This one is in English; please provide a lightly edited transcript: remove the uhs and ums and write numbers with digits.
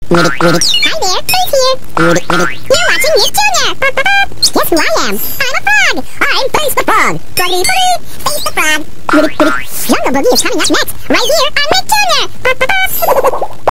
Hi there, Who's here? You're watching Nick Jr. Guess who I am? I'm a frog. I'm Face the Frog. Froggy, Face the Frog. Jungle Boogie is coming up next, right here on Nick Jr.